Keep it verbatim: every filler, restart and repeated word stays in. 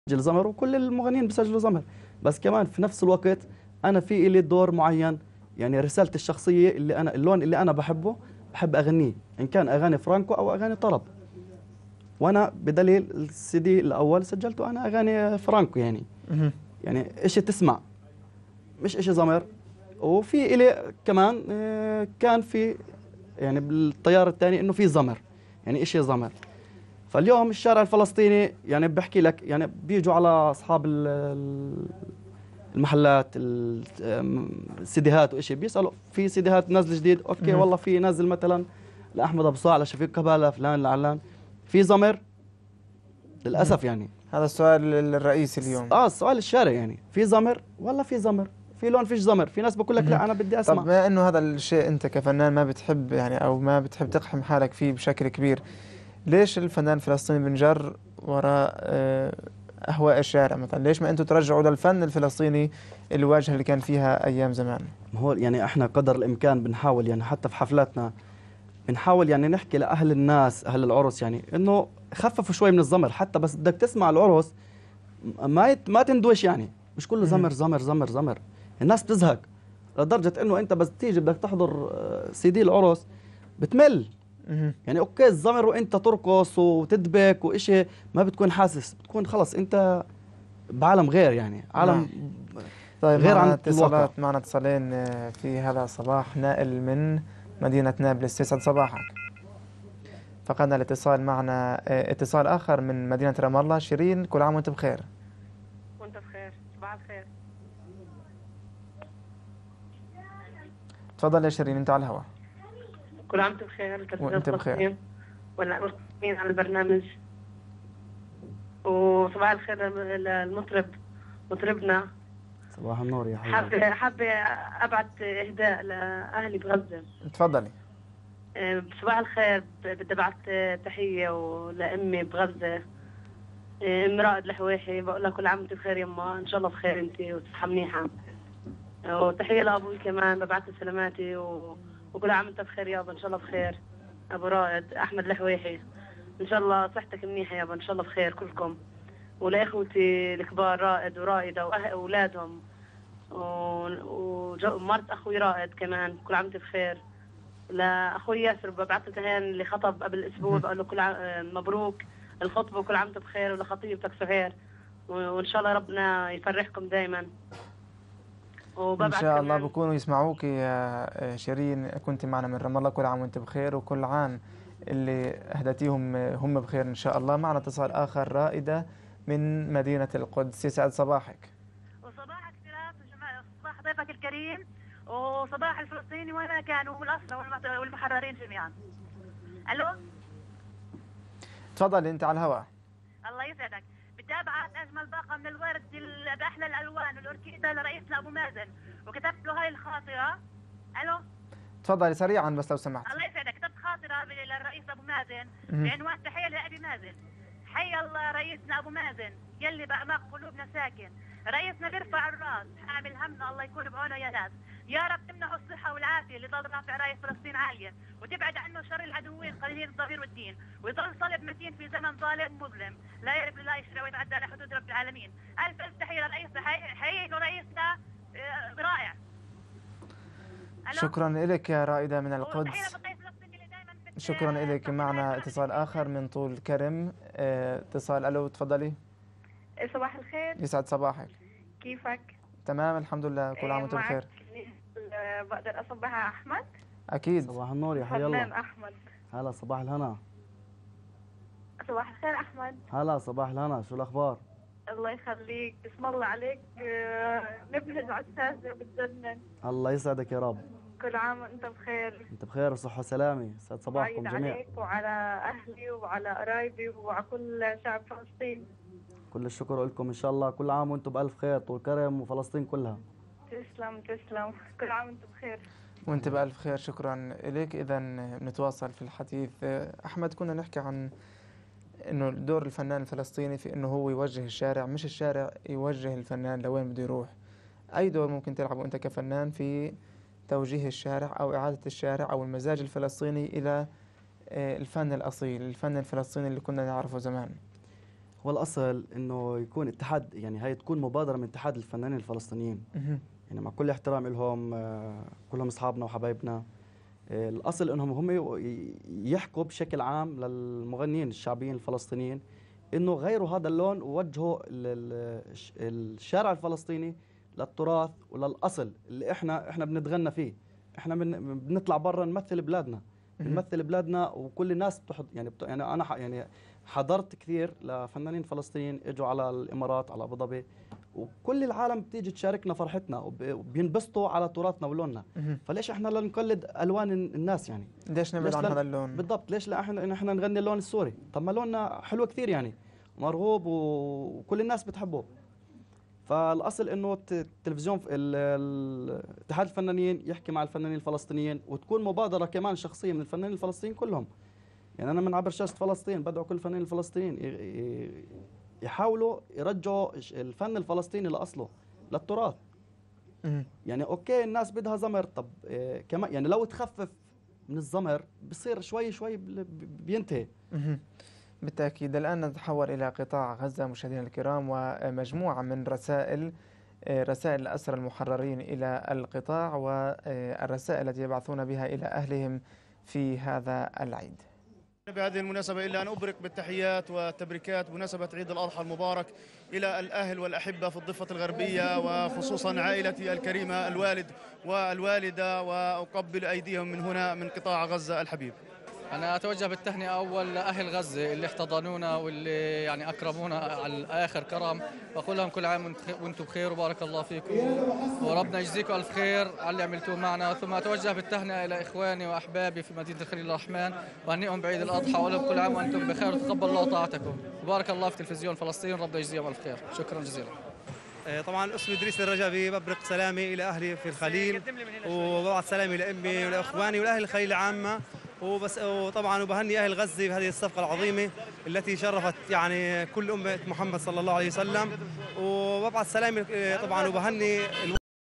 بسجل زمر وكل المغنيين بيسجلوا زمر، بس كمان في نفس الوقت انا في إلي دور معين، يعني رسالتي الشخصيه اللي انا اللون اللي انا بحبه بحب اغنيه، ان كان اغاني فرانكو او اغاني طرب. وانا بدليل السي دي الاول سجلته انا اغاني فرانكو، يعني مهم. يعني اشي تسمع مش اشي زمر. وفي إلي كمان آه، كان في يعني بالتيار الثاني انه في زمر، يعني اشي زمر. فاليوم الشارع الفلسطيني يعني بحكي لك يعني بيجوا على اصحاب ال- ال- المحلات ال- آم، السيديهات وإشي، بيسألوا في سيديهات نازل جديد، اوكي مهم. والله في نازل مثلا لأحمد أبو صاع، لشفيق كبالة، فلان لعلان، في زمر مهم. للأسف يعني. هذا السؤال الرئيسي س- اليوم. اه السؤال الشارع يعني في زمر والله في زمر، في لون فيش زمر، في ناس بقول لك مهم. لا أنا بدي طب أسمع. بما انه هذا الشيء انت كفنان ما بتحب يعني او ما بتحب تقحم حالك فيه بشكل كبير، ليش الفنان الفلسطيني بنجر وراء آه، اهواء الشارع مثلا؟ ليش ما انتم ترجعوا للفن الفلسطيني الواجهه اللي كان فيها ايام زمان؟ ما هو يعني احنا قدر الإمكان بنحاول يعني حتى في حفلاتنا بنحاول يعني نحكي لأهل الناس أهل العرس يعني إنه خففوا شوي من الزمر، حتى بس بدك تسمع العرس ما يت ما تندوش، يعني مش كله مهم. زمر زمر زمر زمر، الناس بتزهق لدرجة إنه أنت بس تيجي بدك تحضر آه، سي دي العرس بتمل. مهم. يعني أوكي الزمر وأنت ترقص وتدبك وإشي ما بتكون حاسس، بتكون خلص أنت بعالم غير، يعني نعم. عالم طيب غير معنا عن الواقع. اتصالات، معنا اتصالين آه، في هذا الصباح. نائل من مدينة نابلس، يسعد صباحك. فقدنا الاتصال. معنا آه، اتصال آخر من مدينة رام الله. شيرين، كل عام وانت بخير. وانت بخير، صباح الخير. تفضل يا شيرين، انت على الهواء. كل عام وانت بخير، تلفزيون وانت بخير. فلسطين والمسلمين على البرنامج. وصباح الخير للمطرب مطربنا. صباح النور يا حيا. حابة حابة أبعت إهداء لأهلي بغزة. تفضلي. آه، صباح الخير، بدي أبعت تحية ولأمي بغزة، آه، أم رائد الحويحي، بقول لها كل عام وانت بخير يما، إن شاء الله بخير أنت وصحة منيحة. آه، وتحية لأبوي كمان ببعت له سلاماتي و... وكل عام وانت بخير يابا، إن شاء الله بخير. أبو رائد أحمد الحويحي، إن شاء الله صحتك منيحة يابا، إن شاء الله بخير كلكم. ولإخوتي الكبار رائد ورائدة وأولادهم ومرت أخوي رائد كمان، كل عام وانت بخير. لأخوي ياسر ببعث له تهاني اللي خطب قبل أسبوع، بقول له كل عام مبروك الخطبة وكل عام وانت بخير، ولخطيبتك سهير، وإن شاء الله ربنا يفرحكم دايما. ان وببعث شاء الله كمان بكونوا يسمعوك يا شيرين. كنت معنا من رام الله. كل عام وانت بخير، وكل عام اللي اهدتيهم هم بخير ان شاء الله. معنا اتصال اخر. رائدة من مدينة القدس، يسعد صباحك. وصباحك فراس وجمال، صباح ضيفك الكريم، وصباح الفلسطيني وين كانوا والأسرى والمت- والمحررين جميعا. الو، تفضل انت على الهواء. الله يسعدك. بدي ابعث اجمل باقه من الورد ال- باحلى الالوان والاوركيدا لرئيسنا ابو مازن، وكتبت له هاي الخاطره. الو، تفضلي سريعا بس لو سمحت. الله يسعدك. كتبت خاطره ب- للرئيس ابو مازن مهم. بعنوان تحيه لابي مازن. حي الله رئيسنا ابو مازن يلي باعماق قلوبنا ساكن، رئيسنا بيرفع الراس حامل همنا، الله يكون بعونه يا ناس. يا رب تمنحه الصحة والعافية اللي ضل رافع راية فلسطين عالية، وتبعد عنه شر العدوين قليلين الضمير والدين، ويضل صلب متين في زمن ظالم مظلم لا يعرف لا يشرع ويتعدى على حدود رب العالمين. ألف ألف تحية لرئيسنا، حقيقي إنه رئيسنا آه، رائع. ألو؟ شكرا لك يا رائدة من وتحية القدس. لبقية فلسطين اللي دايما بت- شكرا لك. بتحضر معنا هاي اتصال البرامج. آخر من طول كرم. اه، اتصال. ألو، تفضلي. صباح الخير، يسعد صباحك. كيفك؟ تمام الحمد لله، كل عام إيه، وانت معك بخير. آه، بقدر أصبح على أحمد؟ أكيد. صباح النور يا حيا فنان الله. أحمد. هلا صباح الهنا. صباح الخير أحمد. هلا صباح الهنا، شو الأخبار؟ الله يخليك، بسم الله عليك، آه، نبهج على الساهرة بتجنن. الله يسعدك يا رب. كل عام وأنت بخير. انت بخير وصحة وسلامة، سعد صباحكم وعيد جميعا. عليك وعلى أهلي وعلى قرايبي وعلى كل شعب فلسطين. كل الشكر لكم، ان شاء الله كل عام وانتم بألف خير، طول كرم وفلسطين كلها. تسلم تسلم، كل عام وأنت بخير. وانت بألف خير. شكرا لك. إذا نتواصل في الحديث. أحمد، كنا نحكي عن إنه دور الفنان الفلسطيني في إنه هو يوجه الشارع، مش الشارع يوجه الفنان لوين بده يروح. أي دور ممكن تلعبه أنت كفنان في توجيه الشارع أو إعادة الشارع أو المزاج الفلسطيني إلى آه، الفن الأصيل، الفن الفلسطيني اللي كنا نعرفه زمان؟ هو الاصل انه يكون اتحاد، يعني هي تكون مبادره من اتحاد الفنانين الفلسطينيين. يعني مع كل احترام لهم، كلهم اصحابنا وحبايبنا، الاصل انهم هم يحكوا بشكل عام للمغنيين الشعبيين الفلسطينيين انه غيروا هذا اللون ووجهوا الشارع الفلسطيني للتراث وللاصل اللي احنا احنا بنتغنى فيه. احنا بنطلع برا نمثل بلادنا، بنمثل بلادنا، وكل الناس بتحض يعني بت... يعني انا ح... يعني حضرت كثير لفنانين فلسطينيين اجوا على الامارات، على ابو ظبي، وكل العالم بتيجي تشاركنا فرحتنا وبينبسطوا على تراثنا ولوننا. فليش احنا لا نقلد الوان الناس؟ يعني ليش نبعد عن هذا اللون؟ بالضبط، ليش لا احنا احنا نغني اللون السوري؟ طب ما لوننا حلو كثير يعني، مرغوب وكل الناس بتحبه. فالاصل انه التلفزيون اتحاد الفنانين يحكي مع الفنانين الفلسطينيين، وتكون مبادره كمان شخصيه من الفنانين الفلسطينيين كلهم. يعني انا من عبر شاشه فلسطين بدعو كل الفنانين الفلسطينيين يحاولوا يرجعوا الفن الفلسطيني لاصله، للتراث. يعني اوكي الناس بدها زمر، طب إيه كمان يعني لو تخفف من الزمر بصير شوي شوي بينتهي. بالتأكيد. الآن نتحول إلى قطاع غزة مشاهدينا الكرام، ومجموعة من رسائل رسائل الأسرى المحررين إلى القطاع، والرسائل التي يبعثون بها إلى أهلهم في هذا العيد. بهذه المناسبة إلا أن أبرك بالتحيات والتبريكات بمناسبة عيد الأضحى المبارك إلى الأهل والأحبة في الضفة الغربية، وخصوصا عائلتي الكريمة الوالد والوالدة، وأقبل أيديهم من هنا من قطاع غزة الحبيب. أنا أتوجه بالتهنئة أول لأهل غزة اللي احتضنونا واللي يعني أكرمونا على آخر كرم، وأقول لهم كل عام وأنتم بخير وبارك الله فيكم، وربنا يجزيكم ألف خير على اللي عملتوه معنا. ثم أتوجه بالتهنئة إلى إخواني وأحبابي في مدينة الخليل الرحمن، وأهنئهم بعيد الأضحى، وأقول لهم كل عام وأنتم بخير وتقبل الله طاعتكم، وبارك الله في تلفزيون فلسطين، ربنا يجزيهم ألف خير. شكرا جزيلا. طبعا اسمي إدريس الرجبي، ببرق سلامي إلى أهلي في الخليل، وببعث سلامي لأمي ولأخواني ولأهل الخليل عامة، وبس وطبعا وبهني اهل غزه بهذه الصفقه العظيمه التي شرفت يعني كل امه محمد صلى الله عليه وسلم، وببعث سلامي طبعا وبهني